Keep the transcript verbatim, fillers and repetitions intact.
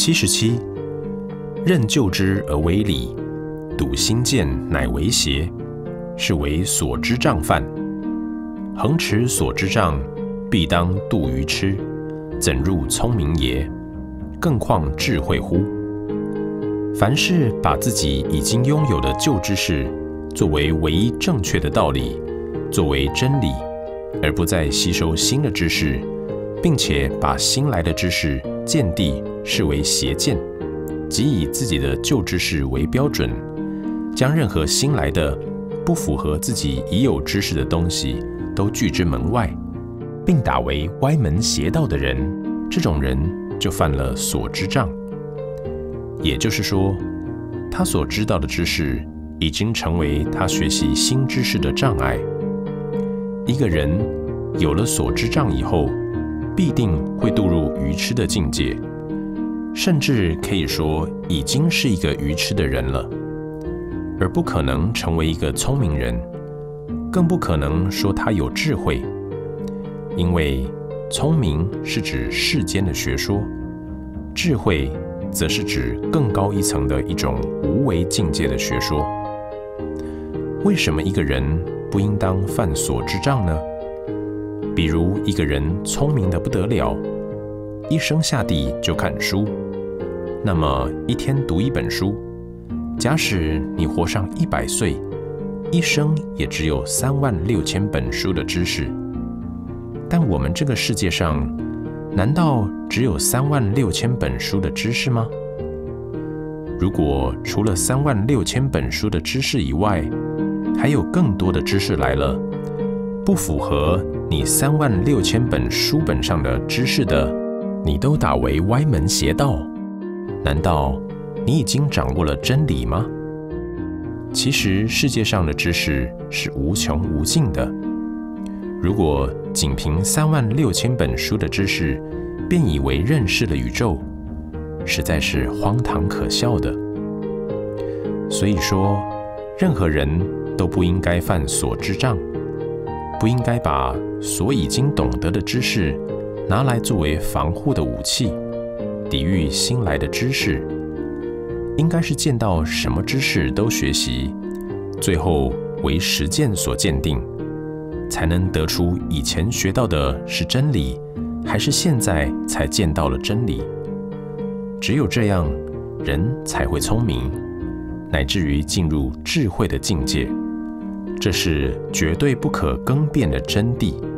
七十七，任就之而为礼，笃心见乃为邪，是为所知障犯。恒持所知障，必当度于痴，怎入聪明也？更况智慧乎？凡是把自己已经拥有的旧知识作为唯一正确的道理，作为真理，而不再吸收新的知识，并且把新来的知识见地视为邪见，即以自己的旧知识为标准，将任何新来的不符合自己已有知识的东西都拒之门外，并打为歪门邪道的人，这种人就犯了所知障。也就是说，他所知道的知识已经成为他学习新知识的障碍。一个人有了所知障以后，必定会堕入愚痴的境界，甚至可以说已经是一个愚痴的人了，而不可能成为一个聪明人，更不可能说他有智慧。因为聪明是指世间的学说，智慧则是指更高一层的一种无为境界的学说。为什么一个人不应当犯所知障呢？比如一个人聪明得不得了，一生下地就看书，那么一天读一本书，假使你活上一百岁，一生也只有三万六千本书的知识。但我们这个世界上，难道只有三万六千本书的知识吗？如果除了三万六千本书的知识以外，还有更多的知识来了，不符合你三万六千本书本上的知识的，你都打为歪门邪道，难道你已经掌握了真理吗？其实世界上的知识是无穷无尽的，如果仅凭三万六千本书的知识便以为认识了宇宙，实在是荒唐可笑的。所以说，任何人都不应该犯所知障，不应该把所已经懂得的知识拿来作为防护的武器，抵御新来的知识。应该是见到什么知识都学习，最后为实践所鉴定，才能得出以前学到的是真理，还是现在才见到了真理。只有这样，人才会聪明，乃至于进入智慧的境界。这是绝对不可更变的真谛。